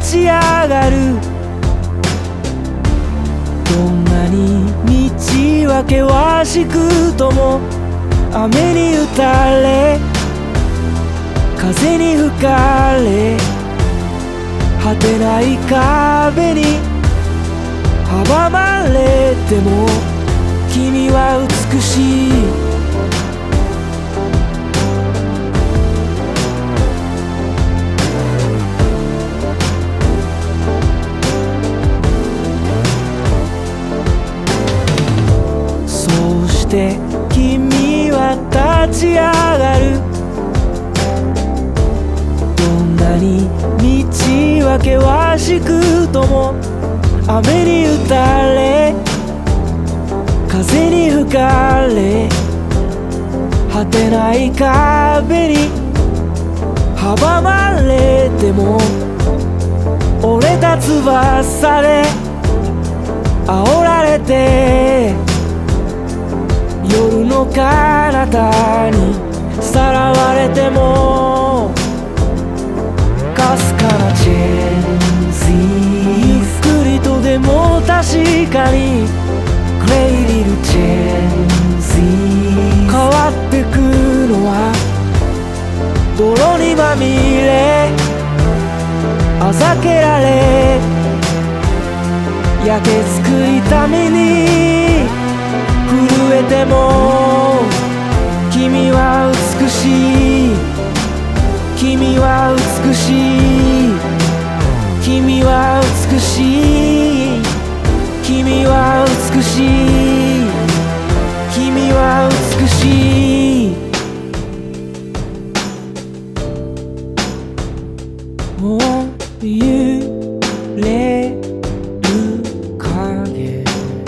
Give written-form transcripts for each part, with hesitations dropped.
立ち上がる。どんなに道は険しくとも雨に打たれ風に吹かれ果てない壁に阻まれても君は美しい。そうして君は立ち上がる。どんなに道は険しくとも雨に打たれ風に吹かれ果てない壁に阻まれても折れた翼で煽られて夜の彼方にさらわれてもかすかなチェンジゆっくりとでも確かにグレイリルチェンジ変わってくのは泥にまみれあざけられ焼けつく痛みに震えても君は美しい。君は美しい。君は美しい。君は美しい。君は美しい。もう揺れる影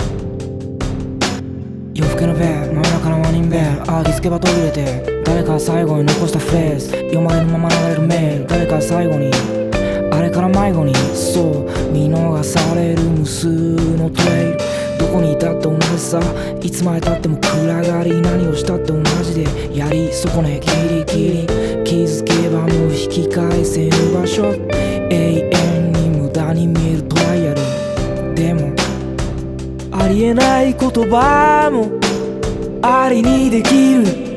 夜更けのベル真夜中のワニンベルああ気づけば途切れて誰か最後に残したフレーズ読まれるまま流れるメール誰か最後にあれから迷子にそう見逃される無数のトレイルどこにいたって同じさいつまでたっても暗がり何をしたって同じでやり損ねギリギリ気づけばもう引き返せぬ場所永遠に無駄に見えるトライアルでもありえない言葉もありにできる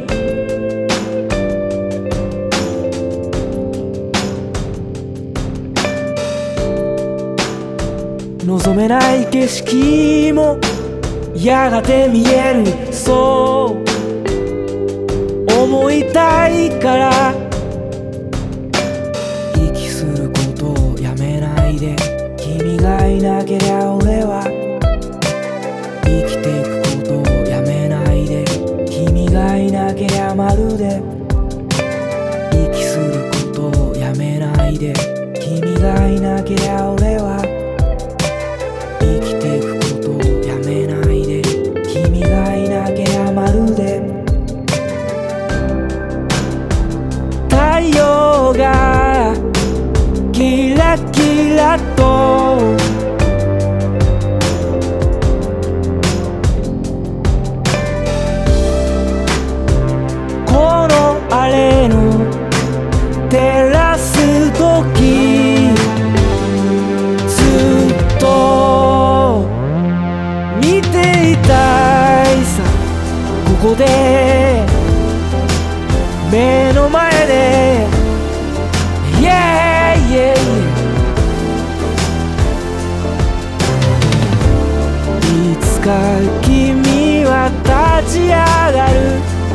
望めない景色もやがて見えるそう思いたいから息することをやめないで君がいなけりゃ俺は生きていくことをやめないで君がいなけりゃまるで息することをやめないで君がいなけりゃ俺は生きていくことをやめないで君がいなけりゃまるで太陽がキラキラとこのあれの照らす時ずっと見ていたいさここで目の前で Yeah, yeah, yeah いつか君は立ち上がる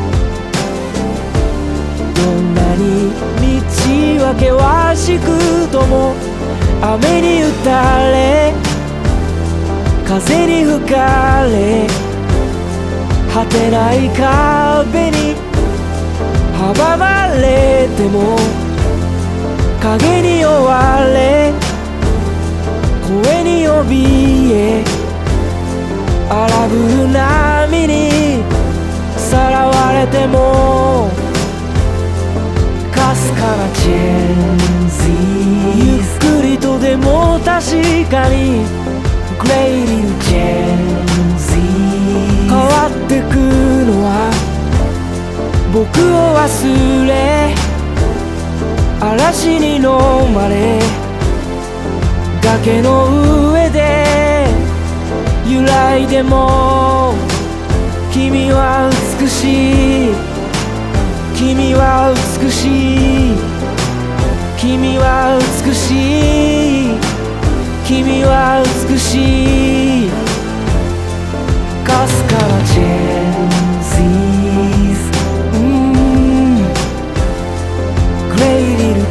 どんなに道は険しくとも雨に打たれ風に吹かれ果てない壁に阻まれても影に追われ声に怯え荒ぶる波にさらわれてもかすかなチェンジゆっくりとでも確かにグレイリルチェンジ変わってくのは僕を忘れ嵐に飲まれ崖の上で揺らいでも君は美しい、君は美しい、君は美しい、君は美しい。かすかなチェンジーズ、Great little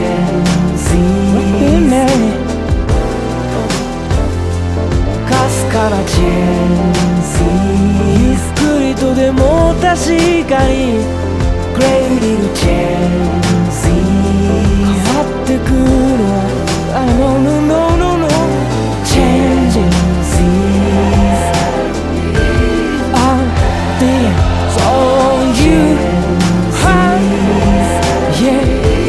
changes、かすかなチェンジゆっくりとでも確かに Great little changes 変わってくのはNo no no no no Changes I think so you Yeah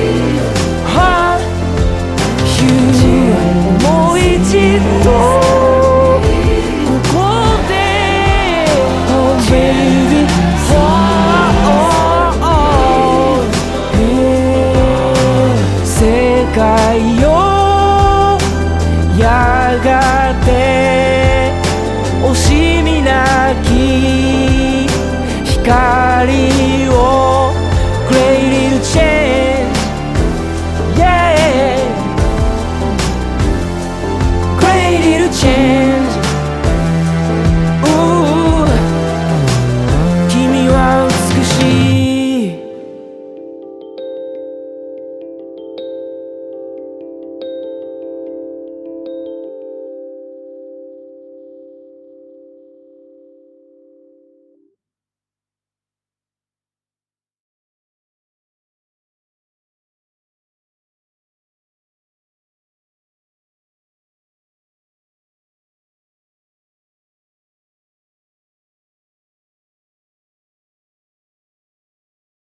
You もう一度世界よやがて教え